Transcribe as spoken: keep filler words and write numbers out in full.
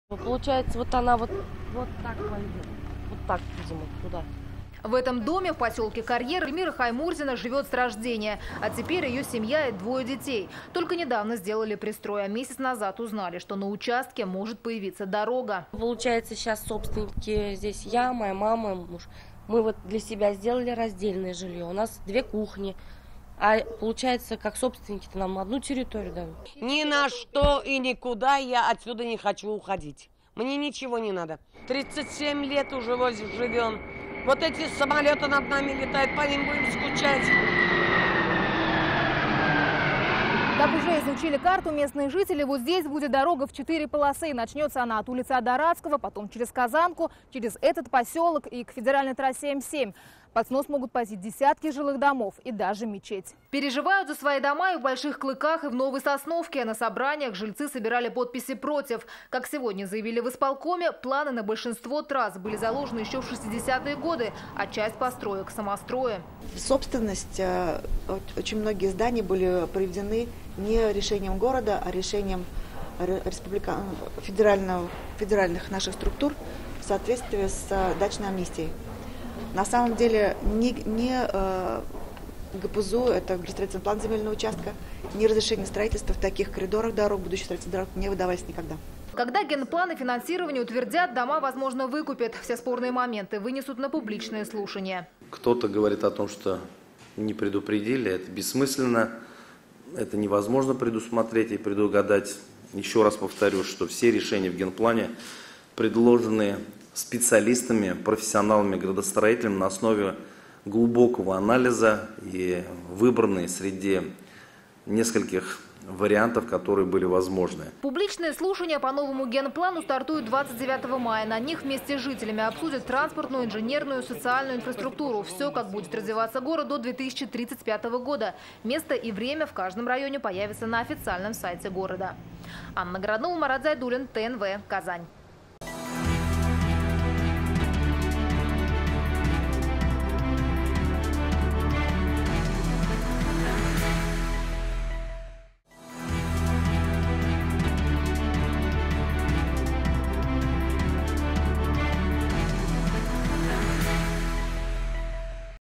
Получается, вот она вот, вот так пойдет. Вот так, видимо, туда. В этом доме в поселке Карьер Эльмира Хаймурзина живет с рождения. А теперь ее семья и двое детей. Только недавно сделали пристрой, а месяц назад узнали, что на участке может появиться дорога. Получается, сейчас собственники здесь я, моя мама, муж. Мы вот для себя сделали раздельное жилье. У нас две кухни. А получается, как собственники-то нам одну территорию дают. Ни на что и никуда я отсюда не хочу уходить. Мне ничего не надо. тридцать семь лет уже возле живем. Вот эти самолеты над нами летают, по ним будем скучать. Как уже изучили карту местные жители, вот здесь будет дорога в четыре полосы. Начнется она от улицы Адарадского, потом через Казанку, через этот поселок и к федеральной трассе М семь. Под снос могут пойти десятки жилых домов и даже мечеть. Переживают за свои дома и в Больших Клыках, и в Новой Сосновке. На собраниях жильцы собирали подписи против. Как сегодня заявили в исполкоме, планы на большинство трасс были заложены еще в шестидесятые годы, а часть построек – самострои. Собственность, очень многие здания были приведены не решением города, а решением республика... федерального... федеральных наших структур в соответствии с дачной амнистией. На самом деле ни, ни э, ГПЗУ, это градостроительный план земельного участка, ни разрешение строительства в таких коридорах дорог, будущих строительных дорог не выдавались никогда. Когда генпланы финансирования утвердят, дома, возможно, выкупят. Все спорные моменты вынесут на публичное слушание. Кто-то говорит о том, что не предупредили, это бессмысленно, это невозможно предусмотреть и предугадать. Еще раз повторю, что все решения в генплане предложены специалистами, профессионалами, градостроителями на основе глубокого анализа и выбранные среди нескольких вариантов, которые были возможны. Публичные слушания по новому генплану стартуют двадцать девятого мая. На них вместе с жителями обсудят транспортную, инженерную, социальную инфраструктуру. Все, как будет развиваться город до две тысячи тридцать пятого года. Место и время в каждом районе появится на официальном сайте города. Анна Городнова, Марат Зайдуллин, Т Н В, Казань.